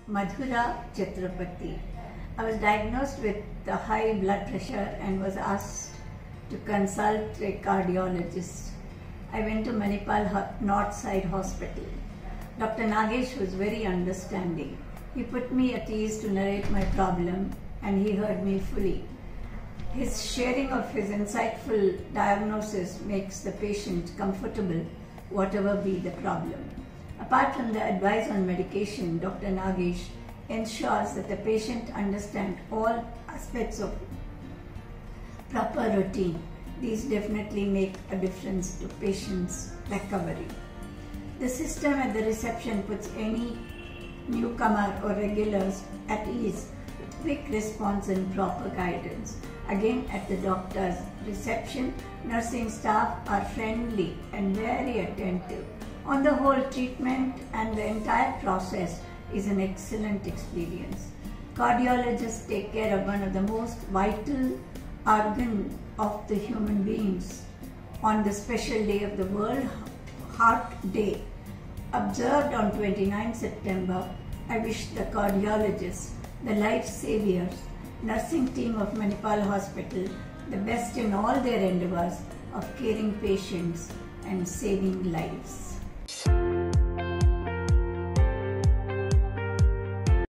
Madhura Chitrapati. I was diagnosed with high blood pressure and was asked to consult a cardiologist. I went to Manipal North Side Hospital. Dr. Nagesh was very understanding. He put me at ease to narrate my problem and he heard me fully. His sharing of his insightful diagnosis makes the patient comfortable, whatever be the problem. Apart from the advice on medication, Dr. Nagesh ensures that the patient understands all aspects of proper routine. These definitely make a difference to patients' recovery. The system at the reception puts any newcomer or regulars at ease with quick response and proper guidance. Again, at the doctor's reception, nursing staff are friendly and very attentive. On the whole, treatment and the entire process is an excellent experience. Cardiologists take care of one of the most vital organs of the human beings. On the special day of the World Heart Day, observed on 29 September, I wish the cardiologists, the life saviors, nursing team of Manipal Hospital the best in all their endeavors of caring patients and saving lives.